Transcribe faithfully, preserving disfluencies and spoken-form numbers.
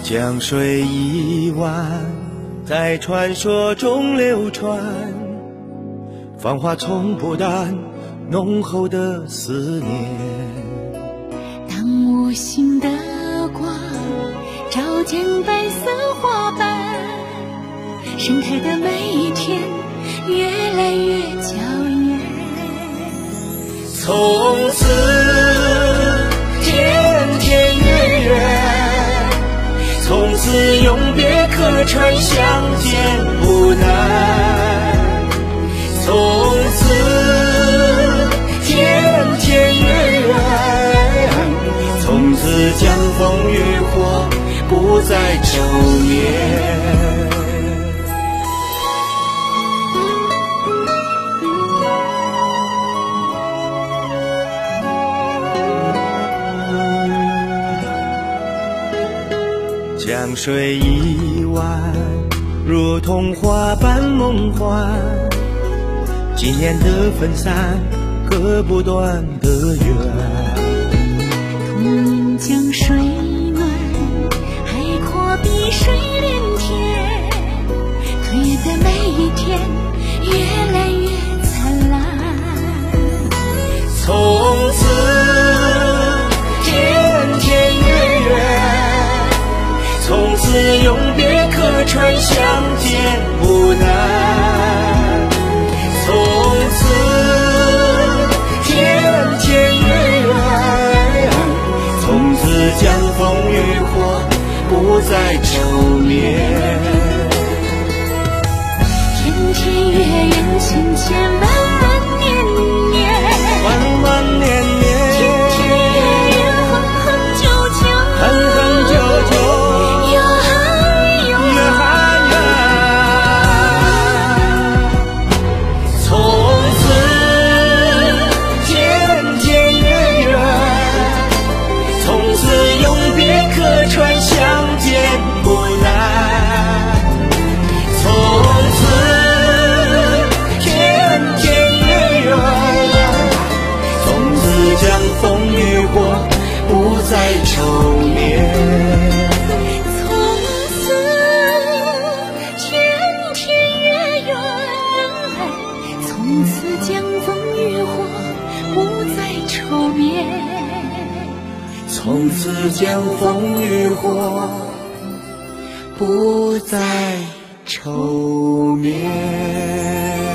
江水一弯，在传说中流传，芳华从不淡，浓厚的思念。 当无形的光照见白色花瓣，盛开的每一天越来越娇艳。 从此天天月月，从此永别客船相见不难。从此天天月月，从此江枫渔火不再愁眠。江水一弯，如童话般梦幻，今年的分散，割不断的缘。 同饮江水暖，海阔碧水连天，可愿的每一天越来越灿烂。 从此天天月月，从此永别客船相见不难。从此天天月月，从此江枫渔火不再愁眠。 天天月圆，千千万万年年， 万万年年， 天天月圆，恒恒久久， 恒恒久久， 越喊越越喊越爱。从此天天月月，从此永别客船相见不难。从此天天月月，从此江枫渔火不再愁眠。 从此天天月圆，从此江枫渔火不再愁眠。 从此江枫渔火不再愁眠。